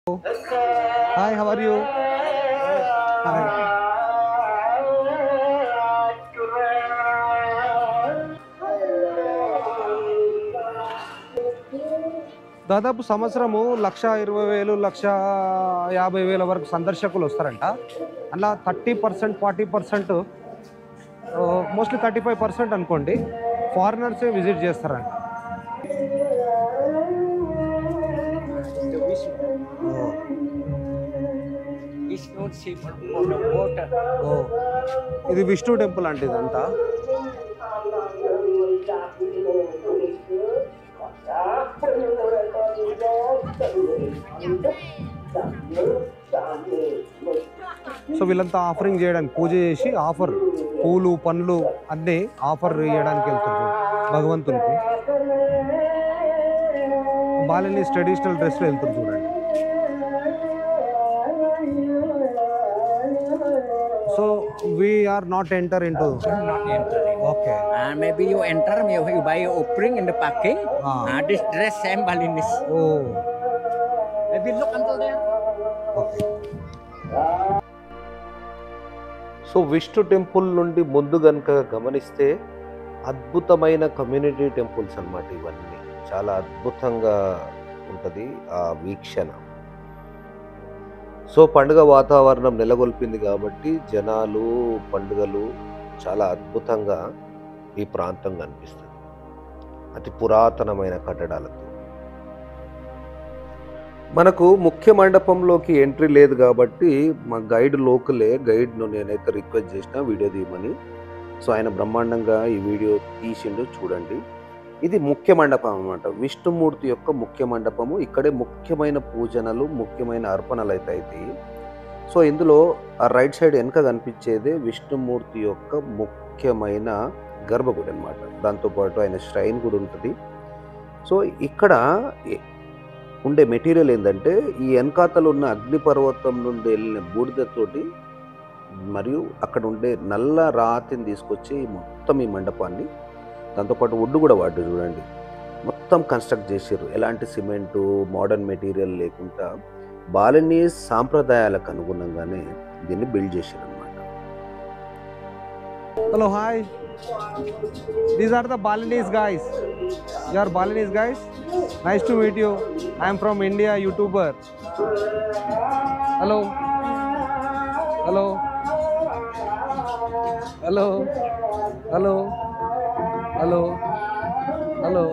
Hi, how are you? Hi. దాదాపు సంవత్సరము 1,20,000 1,50,000 వరకు సందర్శకులు వస్తారంట. అలా 30% 40% మోస్ట్లీ 35% అనుకోండి ఫారినర్సే విజిట్ చేస్తారంట. ఇది విష్ణు టెంపుల్ అంటే ఇదంతా. సో వీళ్ళంతా ఆఫరింగ్ చేయడానికి పూజ చేసి ఆఫర్ పూలు పండ్లు అన్నీ ఆఫర్ చేయడానికి వెళ్తున్నారు భగవంతునికి. బాలినీస్ ట్రెడిషనల్ డ్రెస్లో వెళ్తారు చూడండి. So we are not enter into. Not entering. Okay. Maybe you enter, you buy your offering in the parking. This dress same Balinese. Oh. Maybe look until there. Okay. So Vishnu temple నుండి ముందు కనుక గమనిస్తే అద్భుతమైన community temples అన్నమాట. ఇవన్నీ చాలా అద్భుతంగా ఉంటుంది ఆ వీక్షణ. సో పండుగ వాతావరణం నెలకొల్పింది కాబట్టి జనాలు పండుగలు చాలా అద్భుతంగా ఈ ప్రాంతం కనిపిస్తుంది అతి పురాతనమైన కట్టడాలతో. మనకు ముఖ్య మండపంలోకి ఎంట్రీ లేదు కాబట్టి మా గైడ్ లోకలే, గైడ్ను నేనైతే రిక్వెస్ట్ చేసిన వీడియో తీయమని. సో ఆయన బ్రహ్మాండంగా ఈ వీడియో తీసిండు, చూడండి. ఇది ముఖ్య మండపం అన్నమాట, విష్ణుమూర్తి యొక్క ముఖ్య మండపము. ఇక్కడే ముఖ్యమైన పూజనలు, ముఖ్యమైన అర్పణలు అయితే అవుతాయి. సో ఇందులో ఆ రైట్ సైడ్ వెనక కనిపించేదే విష్ణుమూర్తి యొక్క ముఖ్యమైన గర్భగుడి అన్నమాట. దాంతోపాటు ఆయన శ్రైన్ కూడా ఉంటుంది. సో ఇక్కడ ఉండే మెటీరియల్ ఏంటంటే ఈ వెనకాతలు ఉన్న అగ్నిపర్వతం నుండి వెళ్ళిన బూడిదతోటి మరియు అక్కడ ఉండే నల్ల రాతిని తీసుకొచ్చి మొత్తం ఈ మండపాన్ని, దాంతోపాటు వుడ్ కూడా వాడు చూడండి, మొత్తం కన్స్ట్రక్ట్ చేసారు. ఎలాంటి సిమెంటు మోడర్న్ మెటీరియల్ లేకుండా బాలినీస్ సాంప్రదాయాలకు అనుగుణంగానే దీన్ని బిల్డ్ చేశారు అనమాట. Hello, hi. These are the Balinese guys. You are Balinese guys? Nice to meet you. I am from India, YouTuber. Hello. Hello. Hello. Hello. Hello. Hello.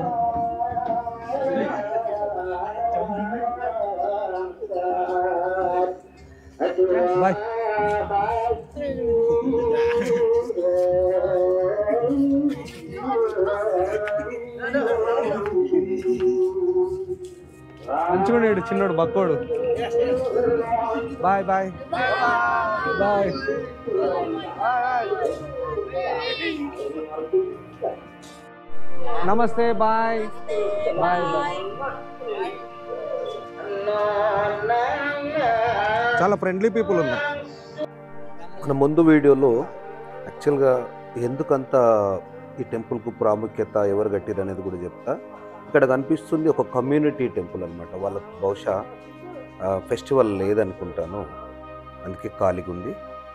Bye. మంచిగా నేడు చిన్నోడు బక్కోడు. Bye bye bye. నమస్తే, bye bye bye. చాలా friendly people ఉన్నారు. మన ముందు వీడియోలో యాక్చువల్గా ఎందుకంత ఈ టెంపుల్కు ప్రాముఖ్యత, ఎవరు కట్టిరు అనేది కూడా చెప్తా. ఇక్కడ కనిపిస్తుంది ఒక కమ్యూనిటీ టెంపుల్ అనమాట. వాళ్ళకు బహుశా ఫెస్టివల్ లేదనుకుంటాను, అందుకే ఖాళీగా ఉంది.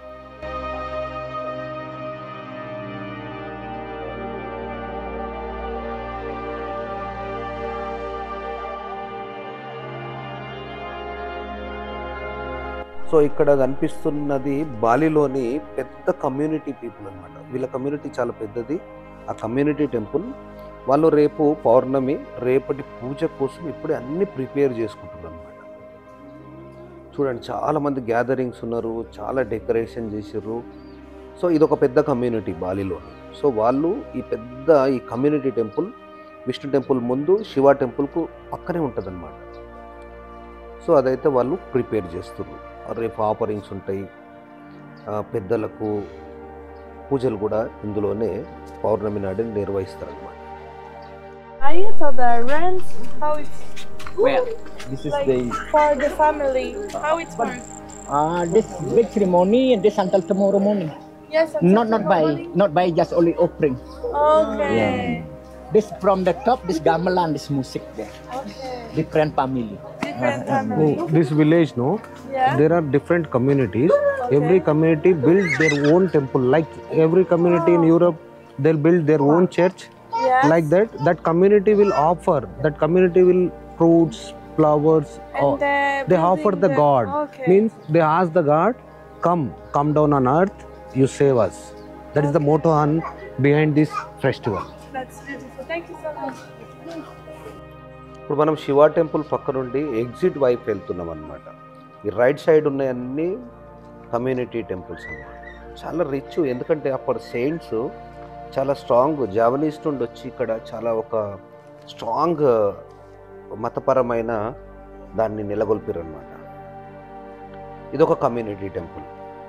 సో ఇక్కడ కనిపిస్తున్నది బాలిలోని పెద్ద కమ్యూనిటీ పీపుల్ అనమాట. వీళ్ళ కమ్యూనిటీ చాలా పెద్దది. ఆ కమ్యూనిటీ టెంపుల్ వాళ్ళు రేపు పౌర్ణమి, రేపటి పూజ కోసం ఇప్పుడే అన్ని ప్రిపేర్ చేసుకుంటున్నారు అనమాట. చూడండి, చాలామంది గ్యాదరింగ్స్ ఉన్నారు, చాలా డెకరేషన్ చేసారు. సో ఇది ఒక పెద్ద కమ్యూనిటీ బాలిలోని. సో వాళ్ళు ఈ కమ్యూనిటీ టెంపుల్ విష్ణు టెంపుల్ ముందు శివ టెంపుల్కు పక్కనే ఉంటుంది అనమాట. సో అదైతే వాళ్ళు ప్రిపేర్ చేస్తున్నారు. రేపు ఆఫరింగ్స్ ఉంటాయి, పెద్దలకు పూజలు కూడా ఇందులోనే పౌర్ణమి నాడు నిర్వహిస్తారన్నమాట. Are you to the rent? How it's Well, this is like the for the family? How it's works? this big ceremony and this until tomorrow morning. Yes. Not by just only offering. Okay. This from the top, this gamelan, this music there. Okay. Different family. This different family. This village, no? Yeah. There are different communities. Every community build their own temple. Like every community in Europe, they'll build their own church. Yes. Like that. That community will offer. That community will fruits, flowers. And They offer the God. Okay. Means they ask the God, come down on earth. You save us. That is the motto on behind this festival. That's beautiful. Thank you so much. ఇప్పుడు మనం Shiva temple పక్క నుండి exit వైపు వెళ్తున్నాం అనమాట. ఈ right side ఉన్నాయన్నీ community temples అన్నమాట. చాలా రిచ్, ఎందుకంటే అప్పుడు సెయింట్స్ చాలా స్ట్రాంగ్ జావనీస్ నుండి వచ్చి ఇక్కడ చాలా ఒక స్ట్రాంగ్ మతపరమైన దాన్ని నెలకొల్పారు అనమాట. ఇది ఒక కమ్యూనిటీ టెంపుల్.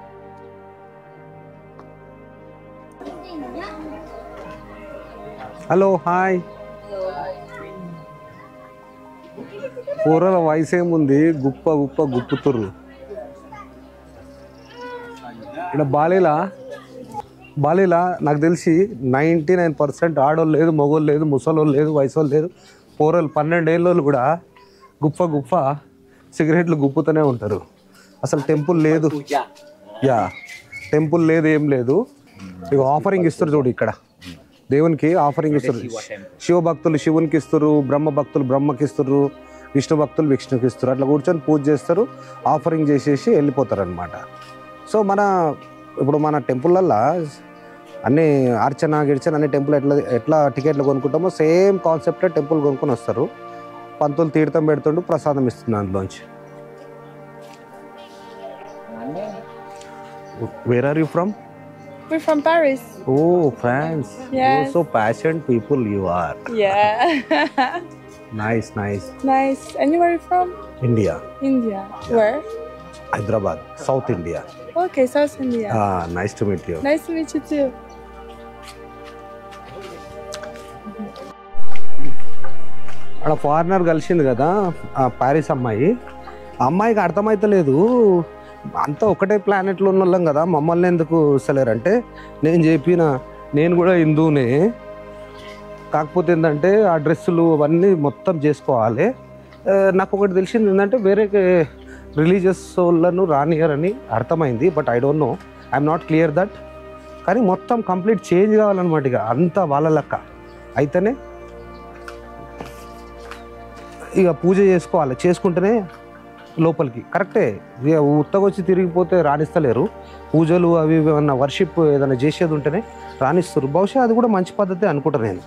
Hello hi. పూర్వల వయసు ఏముంది, గుప్ప గుప్పుతుర్రు. ఇక్కడ బాలీలా నాకు తెలిసి 99% ఆడోళ్ళు లేదు, మగోళ్ళు లేదు, ముసలోళ్ళు లేదు, వయసోళ్ళు లేదు. పూర్వలు 12 ఏళ్ళు కూడా గుప్ప సిగరెట్లు గుప్పుతూనే ఉంటారు. అసలు టెంపుల్ లేదు. యా, టెంపుల్ లేదు, ఏం లేదు. ఇక ఆఫరింగ్ ఇస్తారు చూడు, ఇక్కడ దేవునికి ఆఫరింగ్ ఇస్తారు. శివ భక్తులు శివునికి ఇస్తారు, బ్రహ్మ భక్తులు బ్రహ్మకి ఇస్తారు, విష్ణు భక్తులు విష్ణుకి ఇస్తారు. అట్లా కూర్చొని పూజ చేస్తారు, ఆఫరింగ్ చేసేసి వెళ్ళిపోతారు అనమాట. సో ఇప్పుడు మన టెంపుల్లల్లో అన్ని అర్చన గిర్చన అన్ని టెంపుల్ ఎట్లా టికెట్లు కొనుక్కుంటామో సేమ్ కాన్సెప్టే టెంపుల్ కొనుక్కొని వస్తారు. పంతులు తీర్థం పెడుతుండు, ప్రసాదం ఇస్తుంది అందులోంచి. Where are you from? We're from Paris. Oh, France. Yes. Oh, so passionate people you are. Yeah. Nice. Nice. And you are from? India. India. Where? Hyderabad, South India. Okay, South India. Nice to meet you. Nice to meet you too. అక్కడ foreigner కలిసింది కదా, Paris అమ్మాయి. ఆ అమ్మాయికి అర్థమైతలేదు, అంతా ఒకటే ప్లానెట్లో ఉన్న వాళ్ళం కదా, మమ్మల్ని ఎందుకు వస్తలేరంటే నేను కూడా హిందూనే, కాకపోతే ఏంటంటే ఆ డ్రెస్సులు అవన్నీ మొత్తం చేసుకోవాలి. నాకు ఒకటి తెలిసింది ఏంటంటే వేరే రిలీజియస్ వాళ్ళను రానియరని అర్థమైంది. But I don't know, I'm not clear that. కానీ మొత్తం కంప్లీట్ చేంజ్ కావాలన్నమాట. ఇక అంతా వాళ్ళ లెక్క అయితేనే ఇక పూజ చేసుకోవాలి, చేసుకుంటేనే లోపలికి కరెక్టే. ఇక ఉత్తగొచ్చి తిరిగిపోతే రాణిస్తలేరు. పూజలు అవి ఏమన్నా వర్షిప్ ఏదైనా చేసేది ఉంటేనే రాణిస్తారు. బహుశా అది కూడా మంచి పద్ధతి అనుకుంటాను నేను.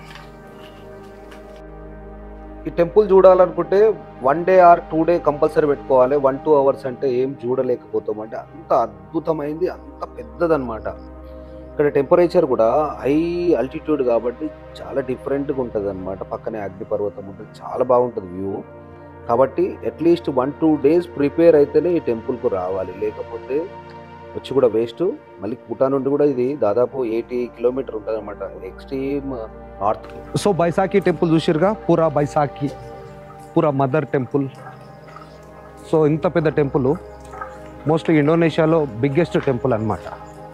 ఈ టెంపుల్ చూడాలనుకుంటే 1 డే ఆర్ 2 డే కంపల్సరీ పెట్టుకోవాలి. 1-2 అవర్స్ అంటే ఏం చూడలేకపోతాం. అంటే అంత అద్భుతమైంది, అంత పెద్దదన్నమాట. ఇక్కడ టెంపరేచర్ కూడా హై ఆల్టిట్యూడ్ కాబట్టి చాలా డిఫరెంట్గా ఉంటుంది అనమాట. పక్కనే అగ్నిపర్వతం ఉంటుంది, చాలా బాగుంటుంది వ్యూ. కాబట్టి అట్లీస్ట్ 1-2 డేస్ ప్రిపేర్ అయితేనే ఈ టెంపుల్కు రావాలి, లేకపోతే వచ్చి కూడా వేస్ట్. మళ్ళీ భూటాన్ నుండి కూడా ఇది దాదాపు 80 కిలోమీటర్ ఉంటుంది అనమాట, extreme north. So Besakih temple చూసిరుగా, Pura Besakih, Pura mother temple. So ఇంత పెద్ద టెంపుల్ మోస్ట్లీ ఇండోనేషియాలో బిగ్గెస్ట్ టెంపుల్ అనమాట.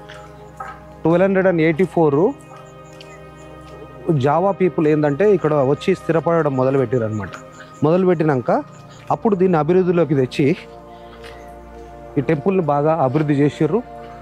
1284 జావా పీపుల్ ఏంటంటే ఇక్కడ వచ్చి స్థిరపడడం మొదలుపెట్టారు అనమాట. మొదలుపెట్టినాక అప్పుడు దీన్ని అభివృద్ధిలోకి తెచ్చి ఈ టెంపుల్ని బాగా అభివృద్ధి చేసిర్రు.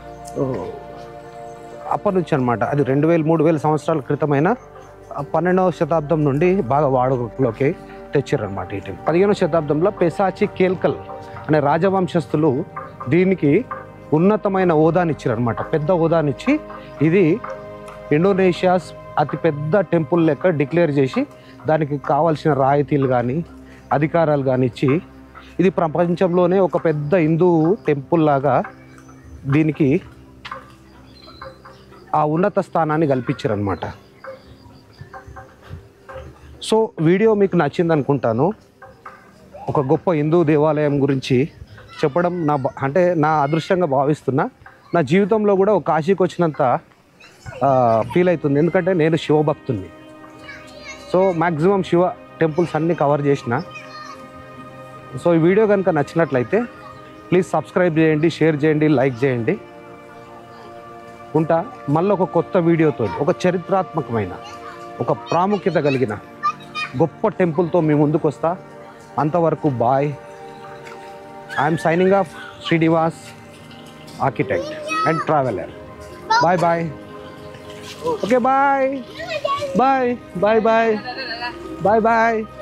అప్పటి నుంచి అనమాట, అది 2000-3000 సంవత్సరాల క్రితమైన 12వ శతాబ్దం నుండి బాగా వాడుకలోకి తెచ్చారనమాట ఈ టెంపుల్. 15వ శతాబ్దంలో పెసాచి కేల్కల్ అనే రాజవంశస్థులు దీనికి ఉన్నతమైన హోదానిచ్చారనమాట. పెద్ద హోదానిచ్చి ఇది ఇండోనేషియాస్ అతిపెద్ద టెంపుల్ లెక్క డిక్లేర్ చేసి దానికి కావాల్సిన రాయితీలు కానీ అధికారాలు కానీ ఇచ్చి ఇది ప్రపంచంలోనే ఒక పెద్ద హిందూ టెంపుల్ లాగా దీనికి ఆ ఉన్నత స్థానాన్ని కల్పించారనమాట. సో వీడియో మీకు నచ్చింది అనుకుంటాను. ఒక గొప్ప హిందూ దేవాలయం గురించి చెప్పడం నా అదృష్టంగా భావిస్తున్నా. నా జీవితంలో కూడా ఒక కాశీకి వచ్చినంత ఫీల్ అవుతుంది, ఎందుకంటే నేను శివభక్తుని. సో మ్యాక్సిమం శివ టెంపుల్స్ అన్నీ కవర్ చేసిన. సో ఈ వీడియో కనుక నచ్చినట్లయితే ప్లీజ్ సబ్స్క్రైబ్ చేయండి, షేర్ చేయండి, లైక్ చేయండి. ఉంటా మళ్ళీ ఒక కొత్త వీడియోతో, ఒక చరిత్రాత్మకమైన, ఒక ప్రాముఖ్యత కలిగిన గొప్ప టెంపుల్తో మీ ముందుకు వస్తా. అంతవరకు bye. I'm signing off, Srinivas, architect and traveller. Bye bye. Okay bye bye bye bye bye bye.